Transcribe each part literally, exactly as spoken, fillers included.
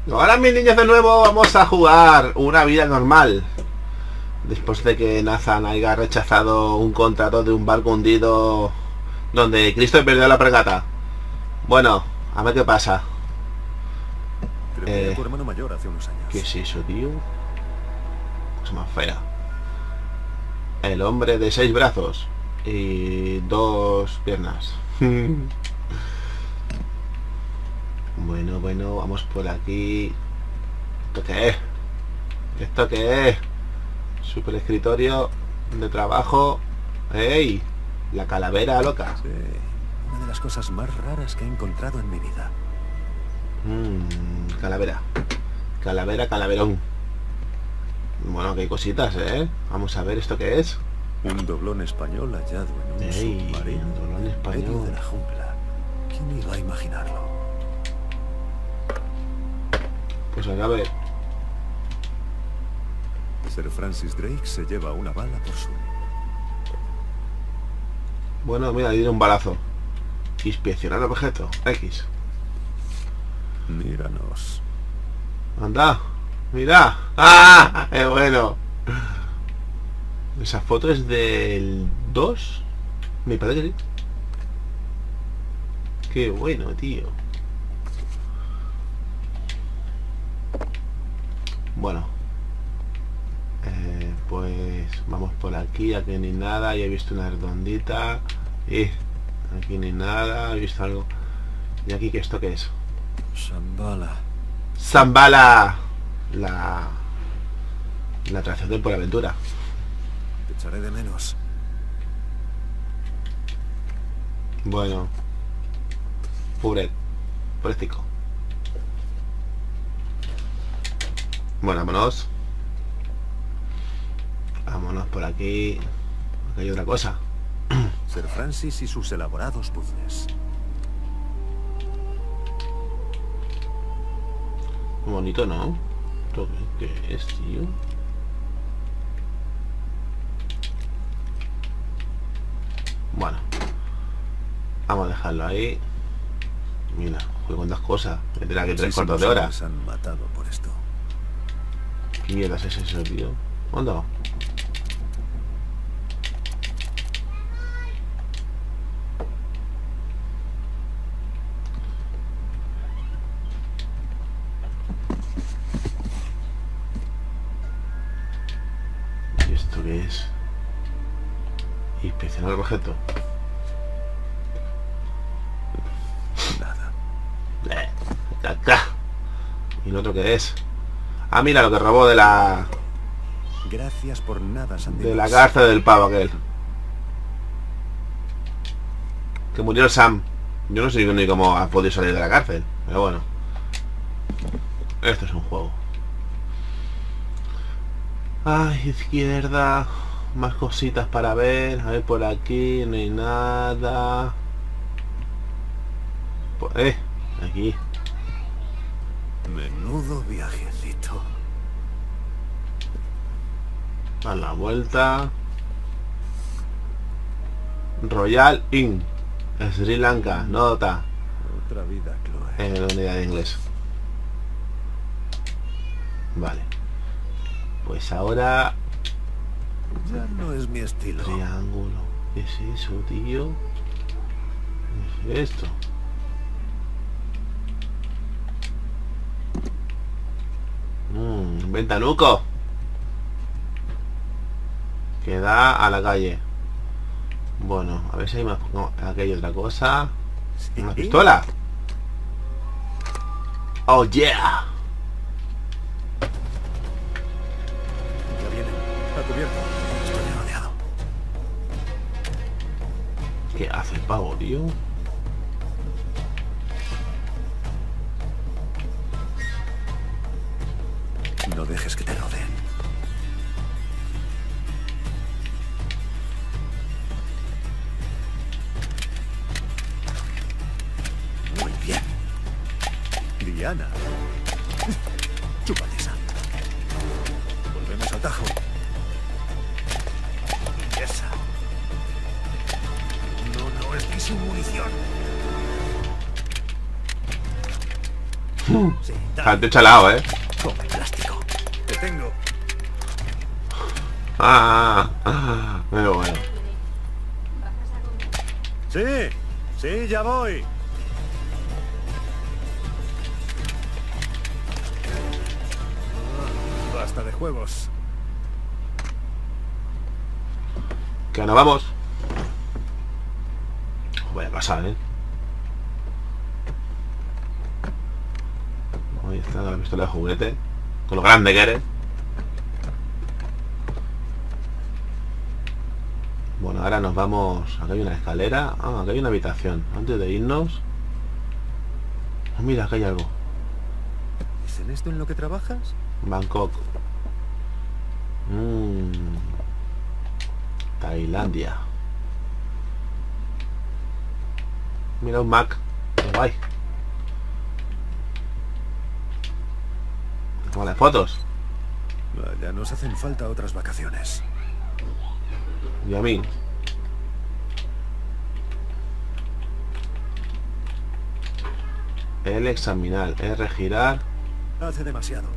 Ahora, mis niños, de nuevo vamos a jugar una vida normal. Después de que Nathan haya rechazado un contrato de un barco hundido donde Cristo perdió la fragata. Bueno, a ver qué pasa. Creo que tu hermano mayor hace unos años. ¿Qué es eso, tío? Cosa más fea. El hombre de seis brazos y dos piernas. Bueno, bueno, vamos por aquí. ¿Esto qué es? ¿Esto qué es? Super escritorio de trabajo. ¡Ey! La calavera loca. Sí, una de las cosas más raras que he encontrado en mi vida. Mmm, calavera. Calavera, calaverón. Bueno, que hay cositas, ¿eh? Vamos a ver esto qué es. Un doblón español hallado en un Ey, submarino un doblón en medio español. de la jungla. ¿Quién iba a imaginarlo? Pues a ver. Sir Francis Drake se lleva una bala por su... Bueno, mira, le diré un balazo. Inspeccionar objeto. X. Míranos. Anda. Mira. ¡Ah! ¡Qué bueno! Esa foto es del dos. Me parece que sí. Qué bueno, tío. Bueno. Eh, pues vamos por aquí. Aquí ni nada. Ya he visto una redondita. Y aquí ni nada. He visto algo. ¿Y aquí qué esto qué es? Shambhala. Zambala. La... La atracción de Por Aventura. Te echaré de menos. Bueno. Pobre. Pobrecico. Bueno, vámonos. Vámonos por aquí. Aquí hay otra cosa. Sir Francis y sus elaborados puzzles. Muy bonito, ¿no? ¿Esto qué qué es, tío? Bueno. Vamos a dejarlo ahí. Mira, juego con dos cosas. Me tendrá que tres cuartos de hora. Se han matado por esto. ¿Qué mierda es eso, tío? ¿Dónde va? ¿Y esto qué es? Inspeccionar el objeto. Nada. Eh, caca. ¿Y lo otro qué es? Ah, mira lo que robó de la... Gracias por nada, Sandy. De la cárcel del pavo aquel. Que murió el Sam. Yo no sé ni cómo ha podido salir de la cárcel. Pero bueno. Esto es un juego. Ay, izquierda. Más cositas para ver. A ver, por aquí no hay nada. Pues, eh, aquí. Menudo viajecito. A la vuelta. Royal Inn. Sri Lanka. Nota. Otra vida, Chloe. En la unidad de inglés. Vale. Pues ahora... Ya no es mi estilo. Triángulo. ¿Qué es eso, tío? ¿Qué es esto? Mmm, ventanuco. Que da a la calle. Bueno, a ver si hay más. No, aquí hay otra cosa. ¿Sí? Una pistola. Oh yeah. Ya vienen. A cubierto. Estoy rodeado. ¿Qué hace el pavo, tío? No dejes que te rodeen. Muy bien. Diana. Chúpate esa. Volvemos al tajo. Esa. No, no, estoy sin munición. Sí, Bastante chalado, ¿eh? come plástico. Te tengo. Ah, ah, pero bueno. Sí, sí, ya voy. Ah, basta de juegos. Que nos vamos. Voy a pasar, ¿eh? Ahí está la pistola de juguete. Con lo grande que eres. Bueno, ahora nos vamos. Acá hay una escalera. Ah, acá hay una habitación. Antes de irnos. Oh, mira, acá hay algo. ¿Es en esto en lo que trabajas? Bangkok. Mmm. Tailandia. Mira un Mac. Qué guay. Como las fotos. Ya nos hacen falta otras vacaciones. Y a mí. El examinar, R girar. Hace demasiado.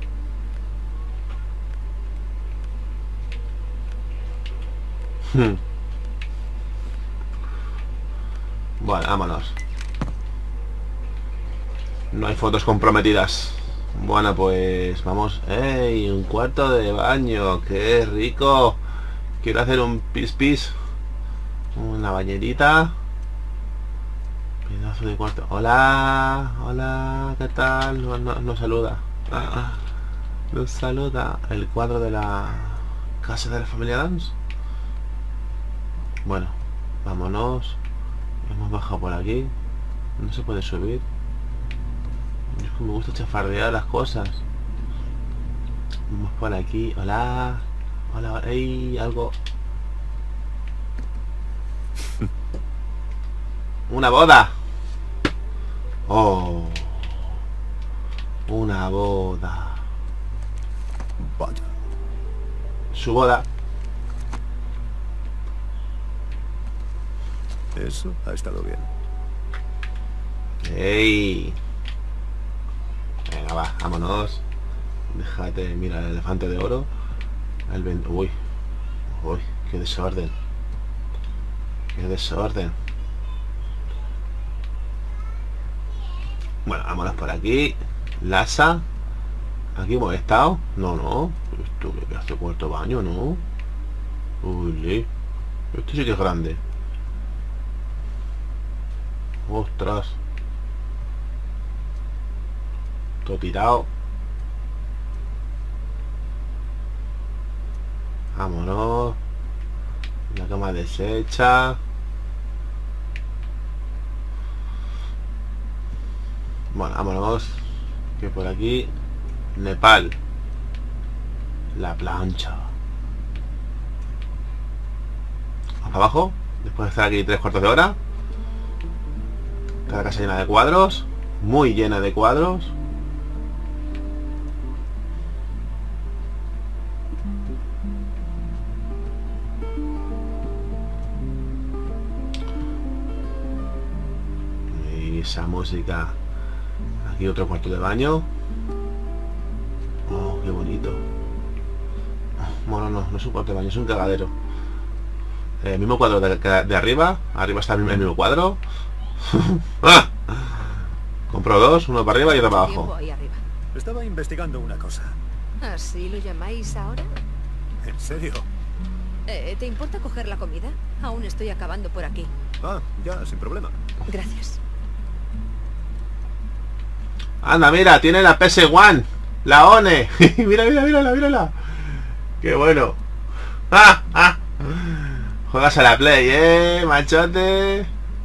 Bueno, vámonos. No hay fotos comprometidas. Bueno, pues vamos. ¡Ey! Un cuarto de baño. ¡Qué rico! Quiero hacer un pis pis. Una bañerita. Pedazo de cuarto. Hola. Hola. ¿Qué tal? Nos no, no saluda. Ah, nos saluda. El cuadro de la casa de la familia Dance. Bueno, vámonos. Hemos bajado por aquí. No se puede subir. Es que me gusta chafardear las cosas. Vamos por aquí. Hola. Hola. ¡Ey! Algo. Una boda. Oh. Una boda. Vaya. Su boda. Eso ha estado bien. ¡Ey! Venga, va, vámonos. Déjate, mira el elefante de oro. El ven... Uy. Uy, qué desorden. Qué desorden. Bueno, vámonos por aquí. Lasa. Aquí hemos estado. No, no. Esto que hace cuarto baño, ¿no? Uy, esto sí que es grande. Ostras. Todo tirado. Vámonos. La cama deshecha. Bueno, vámonos. Que por aquí Nepal. La plancha. Vamos abajo. Después de estar aquí tres cuartos de hora. Está la casa llena de cuadros. Muy llena de cuadros. Y esa música. Aquí otro cuarto de baño. Oh, qué bonito. Bueno, no, no es un cuarto de baño, es un cagadero. El mismo cuadro de, de arriba. Arriba está el mismo cuadro. ¡Ah! Compro dos, uno para arriba y otro para abajo. Estaba investigando una cosa. ¿Así lo llamáis ahora? ¿En serio? Eh, ¿Te importa coger la comida? Aún estoy acabando por aquí. Ah, ya, sin problema. Gracias. Anda, mira, tiene la P S uno. La O N E. Mira, mira, mírala, mírala. Qué bueno. ¡Ah! ¡Ah! Juegas a la Play, eh, machote.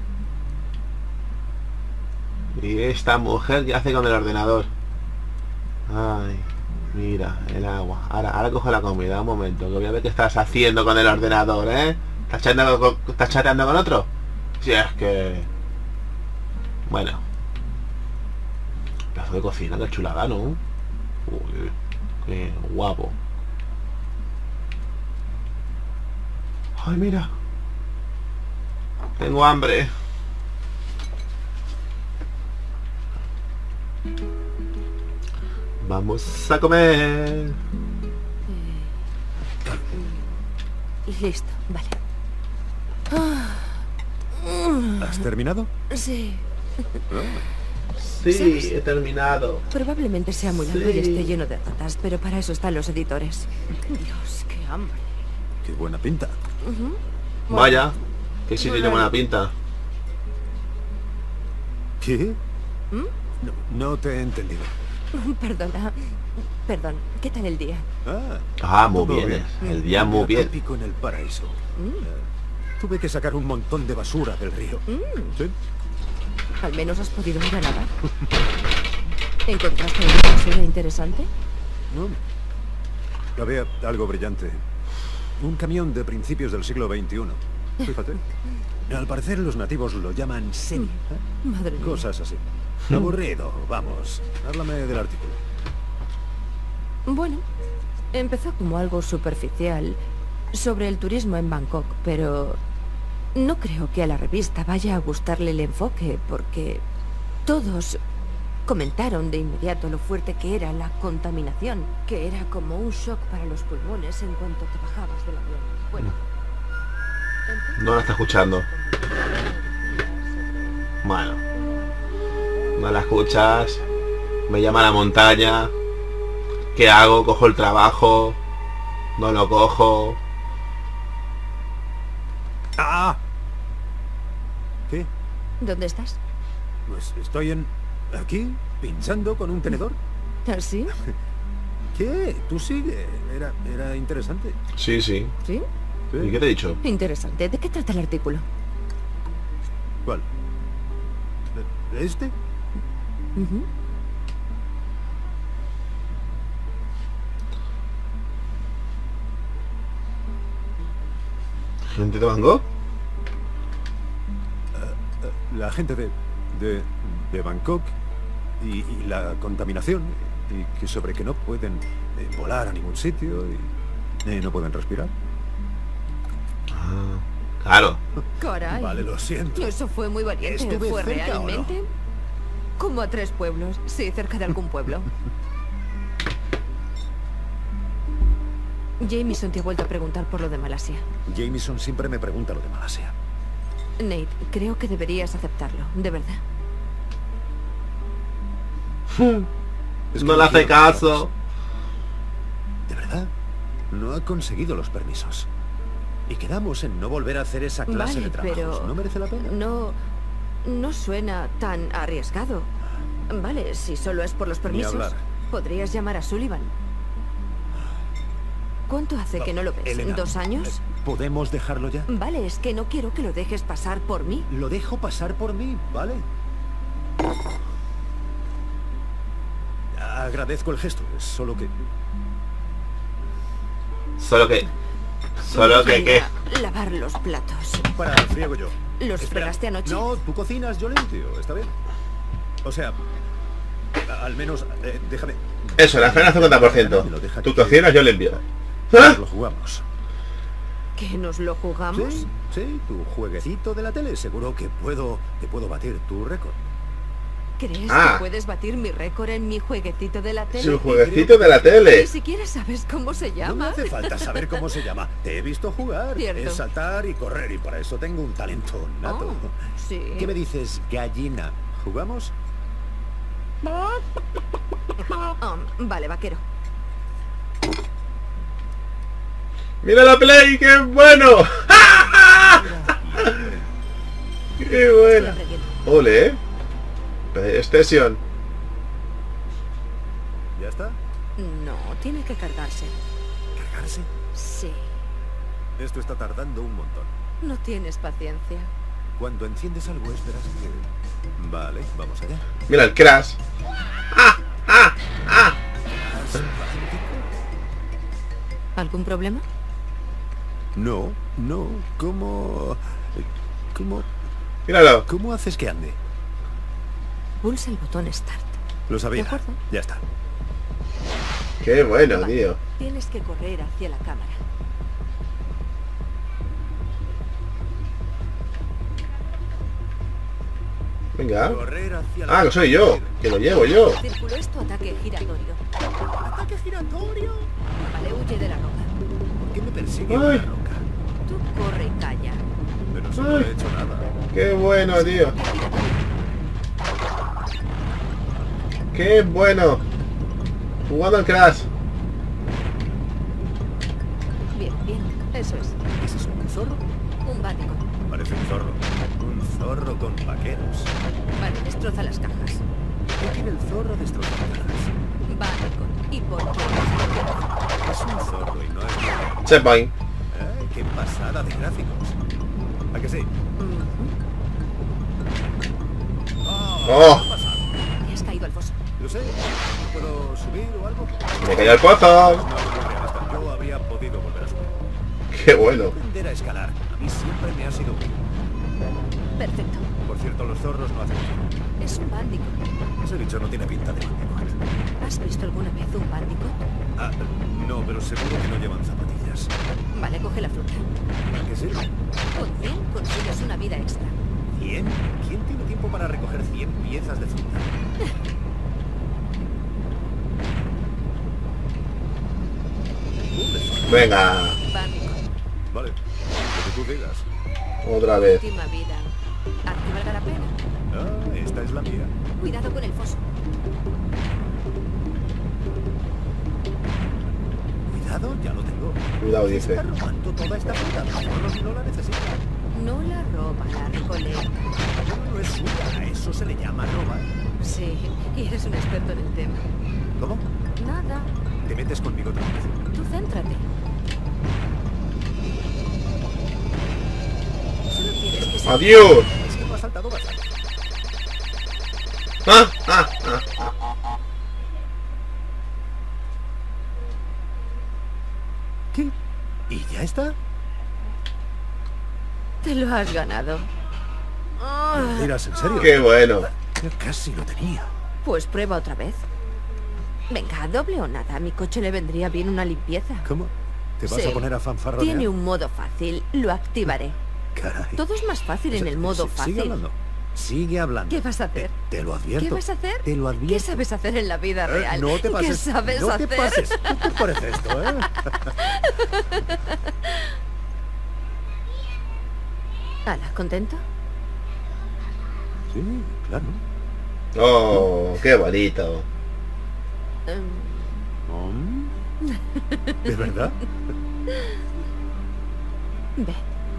Y esta mujer, ¿qué hace con el ordenador? Ay, mira, el agua. Ahora, ahora cojo la comida, un momento, que voy a ver qué estás haciendo con el ordenador, ¿eh? ¿Estás chateando con, ¿estás chateando con otro? Si es que... Bueno. Pedazo de cocina, qué chulada, ¿no? Uy, qué guapo. Ay, mira. Tengo hambre. Vamos a comer. Listo, vale. ¿Has terminado? Sí. Sí, ¿Sabes? he terminado. Probablemente sea muy largo Sí. y esté lleno de ratas, pero para eso están los editores. Dios, qué hambre. Qué buena pinta. Ujú. Vaya, que sí tiene Bueno. buena pinta. ¿Qué? ¿Mm? No, no te he entendido. Perdona. Perdón, ¿qué tal el día? Ah, Ah, muy todo bien. El día Un muy bien. atópico en el paraíso. Mm, Eh, tuve que sacar un montón de basura del río. mm. ¿Sí? Al menos has podido ir a nadar. ¿Encontraste una basura interesante? No. Había algo brillante. Un camión de principios del siglo veintiuno. Fíjate. Al parecer los nativos lo llaman semi. ¿eh? Madre mía. Cosas así. Aburrido, vamos. Háblame del artículo. Bueno, empezó como algo superficial sobre el turismo en Bangkok, pero no creo que a la revista vaya a gustarle el enfoque, porque todos comentaron de inmediato lo fuerte que era la contaminación, que era como un shock para los pulmones en cuanto te bajabas del avión. Bueno, No la está escuchando. Bueno. No la escuchas. Me llama a la montaña. ¿Qué hago? Cojo el trabajo. No lo cojo. ¡Ah! ¿Qué? ¿Dónde estás? Pues estoy en... aquí, pinchando con un tenedor. ¿Así? ¿Qué? Tú sigue. Era, era interesante. Sí, sí. ¿Sí? Sí. ¿Y qué te he dicho? Interesante. ¿De qué trata el artículo? ¿Cuál? ¿De- de ¿Este? Ujú. ¿Gente de Van Gogh? La gente de, de, de Bangkok y, y la contaminación y que sobre que no pueden eh, volar a ningún sitio y eh, no pueden respirar. Ah, claro. Caray. Vale, lo siento. Eso fue muy valiente. ¿Estuve ¿Fue cerca o no? realmente? Como a tres pueblos. Sí, cerca de algún pueblo. Jameson te ha vuelto a preguntar por lo de Malasia. Jameson siempre me pregunta lo de Malasia. Nate, creo que deberías aceptarlo, de verdad. Es que No le hace quiero caso. ¿De verdad? No ha conseguido los permisos. Y quedamos en no volver a hacer esa clase Vale, de trabajos. pero ¿No merece la pena? No, no suena tan arriesgado. Vale, si solo es por los permisos, hablar. podrías llamar a Sullivan. ¿Cuánto hace que no lo ves? Elena, ¿Dos años? eh, ¿Podemos dejarlo ya? Vale, es que no quiero que lo dejes pasar por mí. Lo dejo pasar por mí, ¿vale? Agradezco el gesto, es solo que... Solo que... Solo que qué. Voy a lavar los platos. Para, friego yo. ¿Los Espera. fregaste anoche? No, tú cocinas, yo limpio, ¿está bien? O sea, a- al menos, eh, déjame... Eso, la frena cincuenta por ciento. Me lo deja Tú que- cocinas, yo le envío. Nos lo jugamos. ¿Que nos lo jugamos? Sí, sí, tu jueguecito de la tele. Seguro que puedo, que puedo batir tu récord. ¿Crees Ah. que puedes batir mi récord en mi jueguetito de la tele? Su jueguecito de la tele. Ni siquiera sabes cómo se No me llama. hace falta saber cómo se llama. Te he visto jugar. Cierto. Es saltar y correr y para eso tengo un talento nato. Oh, sí. ¿Qué me dices, gallina? ¿Jugamos? Um, vale, vaquero. ¡Mira la play! ¡Qué bueno! ¡Qué buena! Ole, ¿eh? PlayStation. ¿Ya está? No, tiene que cargarse. ¿Cargarse? Sí. Esto está tardando un montón. No tienes paciencia. Cuando enciendes algo esperas que... Vale, vamos allá. Mira el Crash. ¿Algún problema? No, no. ¿Cómo... ¿Cómo... Míralo. ¿Cómo haces que ande? Pulsa el botón Start. Lo sabía. De acuerdo. Ya está. Qué bueno, Vale. tío. Tienes que correr hacia la cámara. Venga. Correr hacia la... Ah, que soy yo, que lo llevo yo. Círculo es tu ataque giratorio. ¡Ataque giratorio! Vale, huye de la roca. ¿Por qué me persigue Ay. una roca? Tú corre y calla. Pero si no Ay. he hecho nada. Qué bueno, tío. Qué bueno. Jugando al Crash. Bien, bien. Eso es. ¿Es eso un zorro? Un bático. Parece un zorro. Un zorro con vaqueros. Vale, destroza las cajas. ¿Qué tiene el zorro destrozadas? Bático. ¿Y por qué? Es un zorro y no es... Checkpoint. ¡Ay, qué pasada de gráficos! ¿A que sí? Oh, Te has caído al foso. Lo sé. ¿No puedo subir o algo? me cayó el pozo. No, no, realista. Yo habría podido volver a subir. Qué bueno. Aprender a escalar. A mí siempre me ha sido útil. Perfecto. Por cierto, los zorros no hacen eso. Es un bándico. Ese bicho no tiene pinta de bandicoot. ¿Has visto alguna vez un bándico? Ah, no, pero seguro que no llevan zapatillas. Vale, coge la fruta. ¿Para qué sirve? Con cien consigues una vida extra. ¿Cien? ¿Quién tiene tiempo para recoger cien piezas de fruta? Venga. Bándico. Vale, lo que tú digas. Otra vez. Última vida. ¿A que valga la pena? Ah, esta es la mía. Cuidado con el foso. Cuidado, ya lo tengo. Cuidado, dice. Está robando toda esta fruta. Solo si no la necesita. No la roba, la recolecta. No, no es suya. A eso se le llama robar. Sí, y eres un experto en el tema. ¿Cómo? Nada. Te metes conmigo otra vez. Tú céntrate. Solo tienes que ser... Adiós. Es que me ha saltado bastante. Ah, ah, ah, ah. ¿Qué? ¿Y ya está? Te lo has ganado. Ah, ¿Miras en serio? Qué bueno. Ya casi lo tenía. pues prueba otra vez. Venga, doble o nada. A mi coche le vendría bien una limpieza. ¿Cómo? ¿Te vas Sí. a poner a fanfarronear? Tiene un modo fácil. Lo activaré. Caray. Todo es más fácil en el modo Sí, fácil. Sigue hablando. Sigue hablando. ¿Qué vas a hacer? Te, te lo advierto. ¿Qué vas a hacer? Te lo advierto. ¿Qué sabes hacer en la vida Eh, real? no te pases. ¿Qué sabes no hacer? te pases. ¿Qué te parece esto, eh? Hala, ¿contento? Sí, claro. Oh, qué bonito. Em, ¿Mm? ¿De verdad? ve.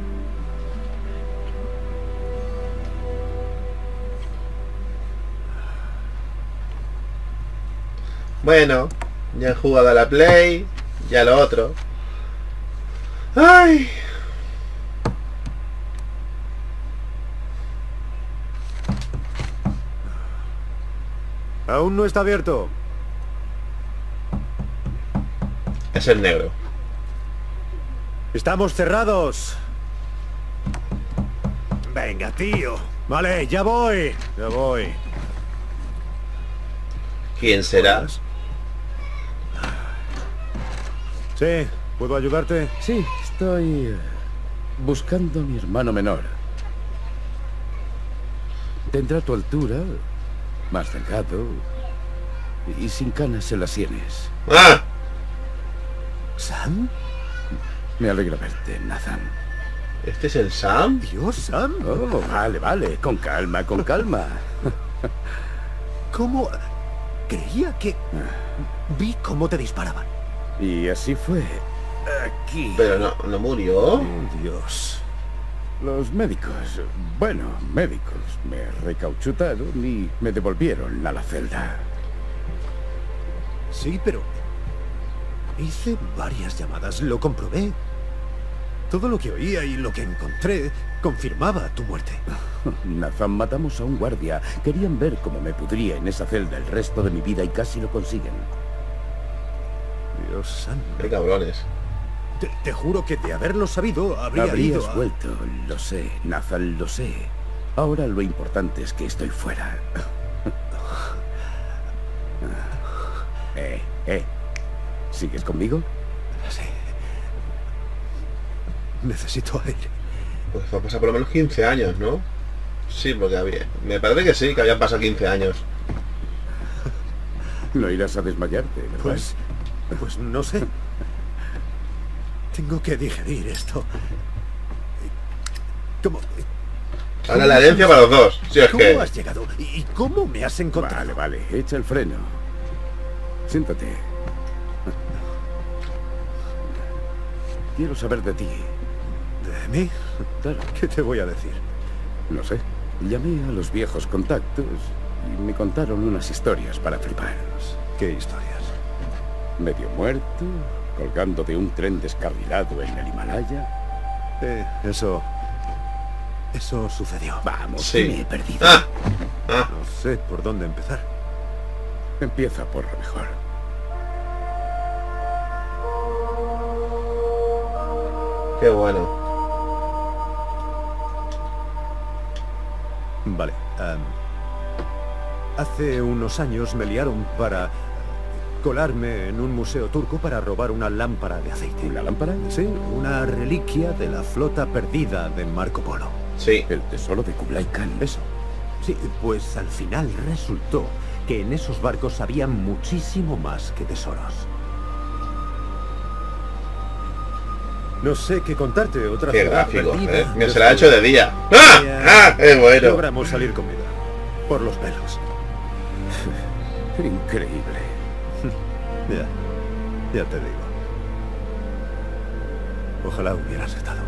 Bueno, ya he jugado a la Play, ya lo otro. Ay. Aún no está abierto. Es el negro. Estamos cerrados. Venga, tío. Vale, ya voy. Ya voy. ¿Quién será? Sí, ¿puedo ayudarte? Sí, estoy eh, buscando a mi hermano menor. Tendrá tu altura, más delgado y sin canas en las sienes. ¡Ah! ¿Sam? Me alegra verte, Nathan. ¿Este es el Sam? Dios, Sam. Oh, vale, vale, con calma, con calma. ¿Cómo? Creía que... Vi cómo te disparaban. Y así fue. Aquí. Pero no, no murió. Oh, Dios. Los médicos, bueno, médicos, me recauchutaron y me devolvieron a la celda. Sí, pero... Hice varias llamadas, lo comprobé. Todo lo que oía y lo que encontré confirmaba tu muerte. Nathan, matamos a un guardia. Querían ver cómo me pudría en esa celda el resto de mi vida y casi lo consiguen. Dios santo. Qué cabrones. Te, te juro que de haberlo sabido habría Habrías ido a... vuelto, lo sé, Nathan, lo sé. Ahora lo importante es que estoy fuera. Eh, eh. ¿Sigues conmigo? Sí. Necesito aire. Pues va a pasar por lo menos quince años, ¿no? Sí, porque había... Me parece que sí, que habían pasado quince años. No irás a desmayarte, ¿verdad? Pues... Pues no sé. Tengo que digerir esto. ¿Cómo? Ahora la herencia para los dos. Si es ¿Cómo que... has llegado? ¿Y cómo me has encontrado? Vale, vale, echa el freno. Siéntate. Quiero saber de ti. ¿De mí? Claro. ¿Qué te voy a decir? No sé. Llamé a los viejos contactos y me contaron unas historias para flipar. ¿Qué historias? Medio muerto, colgando de un tren descarrilado en el Himalaya. Eh, eso... Eso sucedió. Vamos, Sí. me he perdido. Ah, ah. No sé por dónde empezar. Empieza por lo mejor. Qué bueno. Vale. am, hace unos años me liaron para colarme en un museo turco para robar una lámpara de aceite. ¿Una lámpara? Sí, una reliquia de la flota perdida de Marco Polo. Sí. El tesoro de Kublai Khan. Eso. Sí, pues al final resultó que en esos barcos había muchísimo más que tesoros. No sé qué contarte, otra Qué ciudad gráfico, perdida, ¿eh? Me se la ha hecho de día. ¡Ah! ¡Ah! ¡Es bueno! Logramos salir con vida. Por los pelos. Increíble. Ya, ya te digo. Ojalá hubieras estado.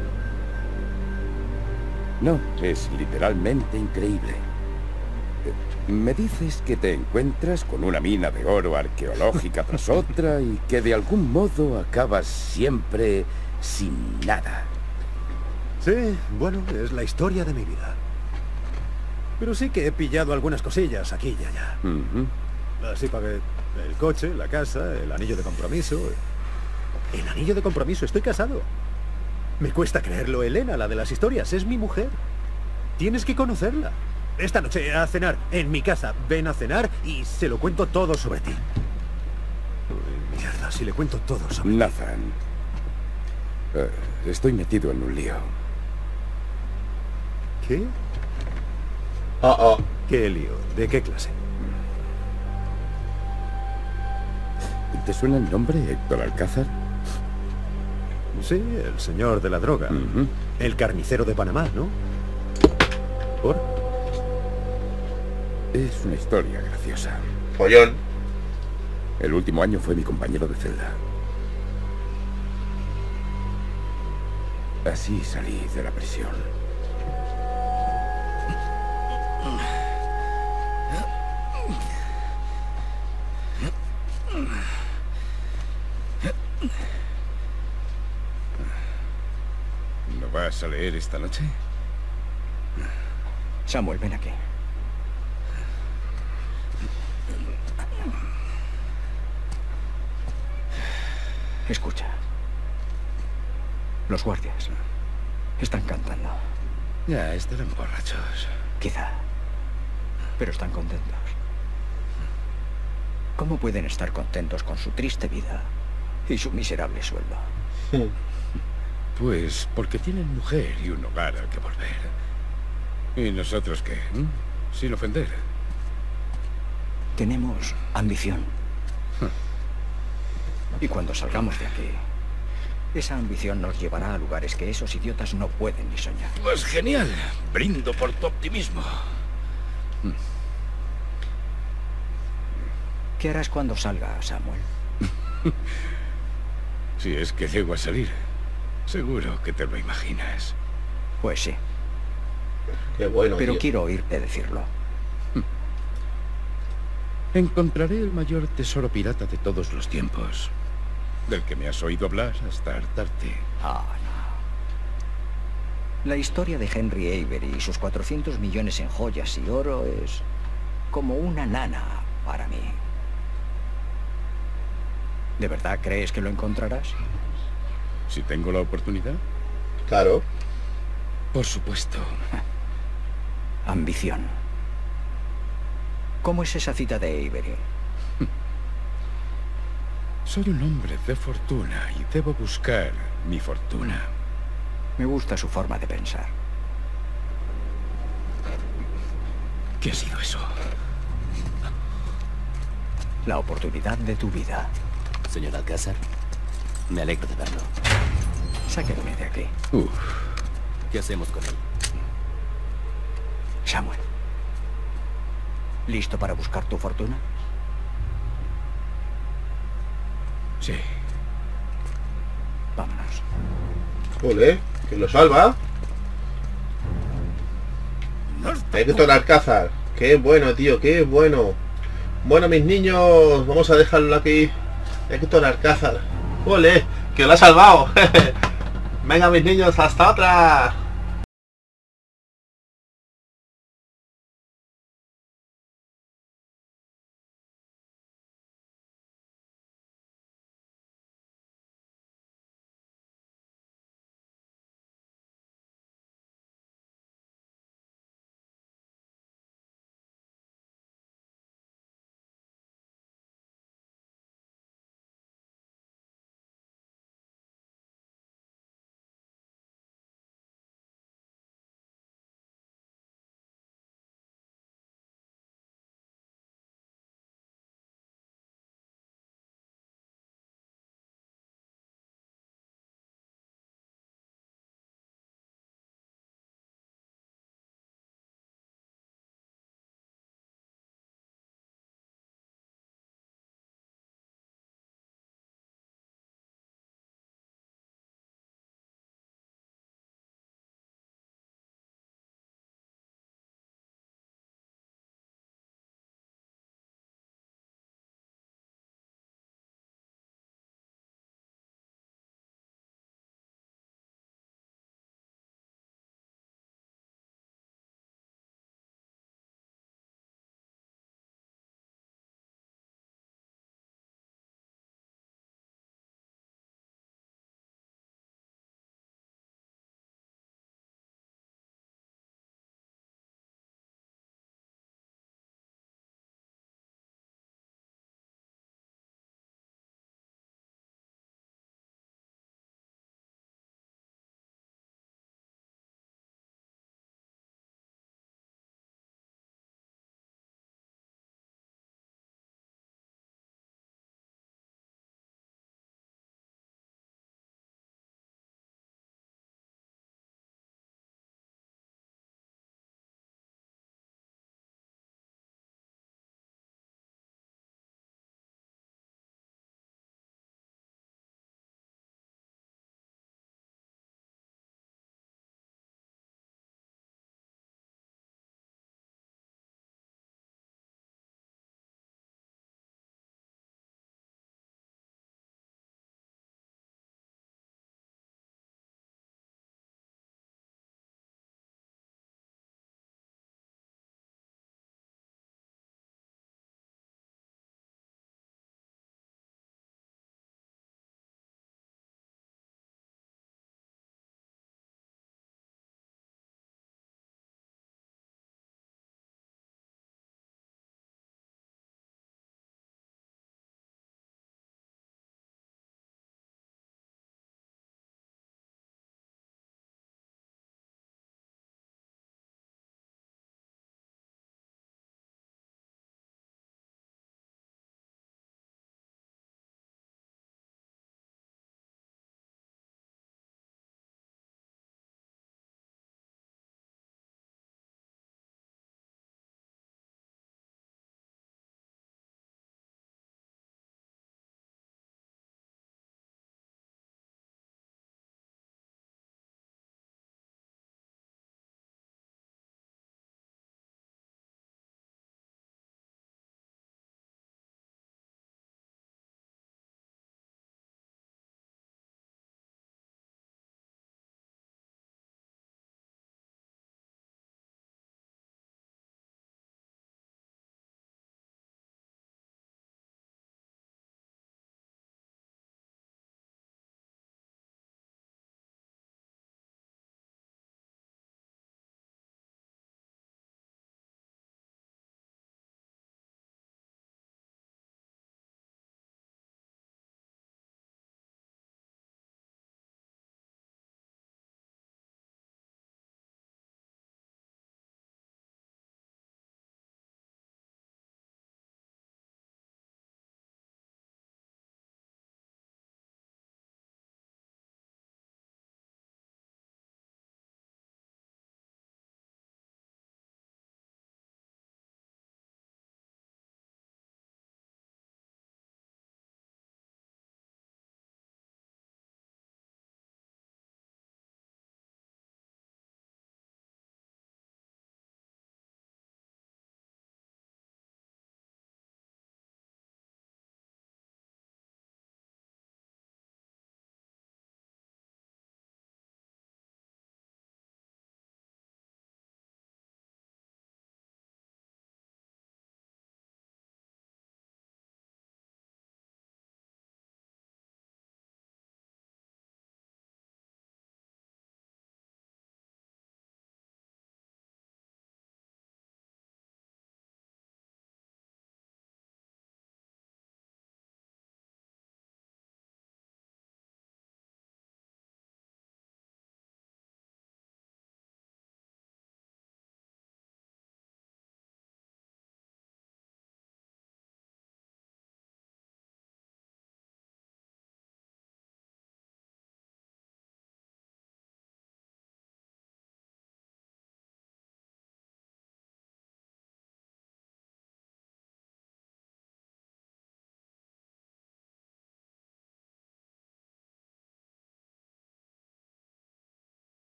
No, es literalmente increíble. Eh, Me dices que te encuentras con una mina de oro arqueológica tras otra y que de algún modo acabas siempre sin nada. Sí, bueno, es la historia de mi vida. Pero sí que he pillado algunas cosillas aquí y allá. Ujú. Así pagué el coche, la casa, el anillo de compromiso. El anillo de compromiso, estoy casado. Me cuesta creerlo, Elena, la de las historias, es mi mujer. Tienes que conocerla. Esta noche a cenar, en mi casa. Ven a cenar y se lo cuento todo sobre ti. Uy, mierda, si le cuento todo sobre ti. Nathan, eh, estoy metido en un lío. ¿Qué? Oh, oh. ¿Qué lío? ¿De qué clase? ¿Te suena el nombre Héctor Alcázar? Sí, el señor de la droga. Ujú. El carnicero de Panamá, ¿no? ¿Por? Es una historia graciosa. Follón. El último año fue mi compañero de celda. Así salí de la prisión. ¿No vas a leer esta noche? Samuel, ven aquí. Escucha. Los guardias están cantando. Ya, estarán borrachos. Quizá. Pero están contentos. ¿Cómo pueden estar contentos con su triste vida y su miserable sueldo? Pues porque tienen mujer y un hogar al que volver. ¿Y nosotros qué? ¿Mm? Sin ofender. Tenemos ambición. Y cuando salgamos de aquí, esa ambición nos llevará a lugares que esos idiotas no pueden ni soñar. Pues genial. Brindo por tu optimismo. ¿Qué harás cuando salga, Samuel? Si es que llego a salir, seguro que te lo imaginas. Pues sí, Qué bueno. pero tío. quiero oírte decirlo. Encontraré el mayor tesoro pirata de todos los tiempos. Del que me has oído hablar hasta hartarte. Ah, no. La historia de Henry Avery y sus cuatrocientos millones en joyas y oro es como una nana para mí. ¿De verdad crees que lo encontrarás? Si tengo la oportunidad, Claro. por supuesto. Ambición. ¿Cómo es esa cita de Avery? Soy un hombre de fortuna y debo buscar mi fortuna. Me gusta su forma de pensar. ¿Qué ha sido eso? La oportunidad de tu vida. Señor Alcázar, me alegro de verlo. Sáquenme de aquí. Uf. ¿Qué hacemos con él? Samuel. ¿Listo para buscar tu fortuna? Sí. Vámonos. Ole, que lo salva. Héctor Alcázar. Qué bueno, tío, qué bueno. Bueno, mis niños, vamos a dejarlo aquí. Héctor Alcázar. Ole, que lo ha salvado. Venga, mis niños, hasta otra.